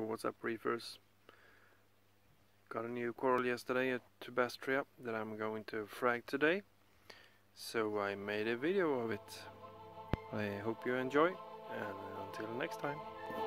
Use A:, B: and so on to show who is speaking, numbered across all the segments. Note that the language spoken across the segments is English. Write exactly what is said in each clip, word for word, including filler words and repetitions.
A: what's up, reefers? Got a new coral yesterday at Tubastrea that I'm going to frag today, so I made a video of it. I hope you enjoy, and until next time.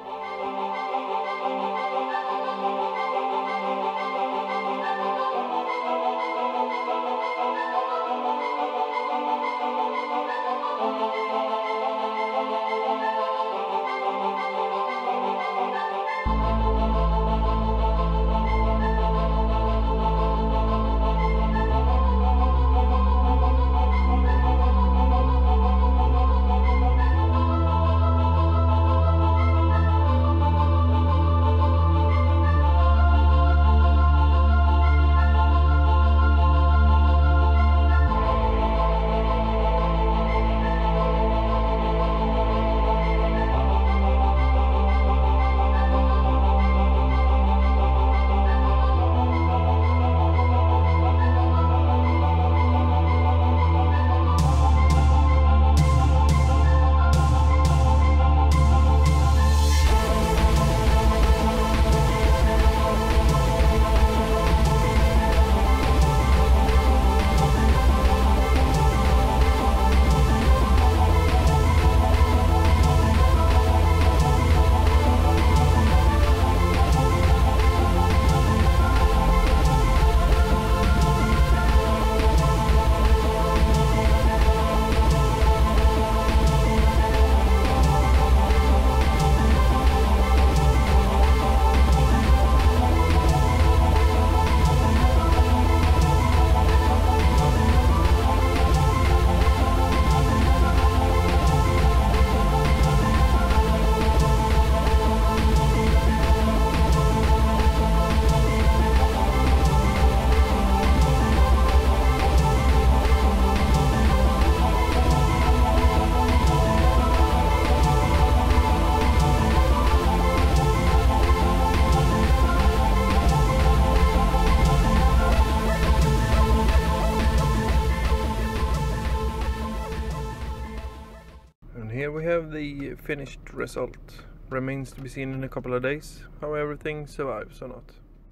A: And here we have the finished result. Remains to be seen in a couple of days how everything survives or not.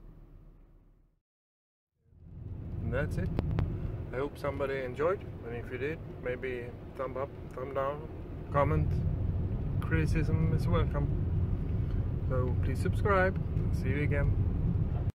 A: And that's it. I hope somebody enjoyed, and if you did, maybe thumb up, thumb down, comment. Criticism is welcome. So please subscribe. See you again.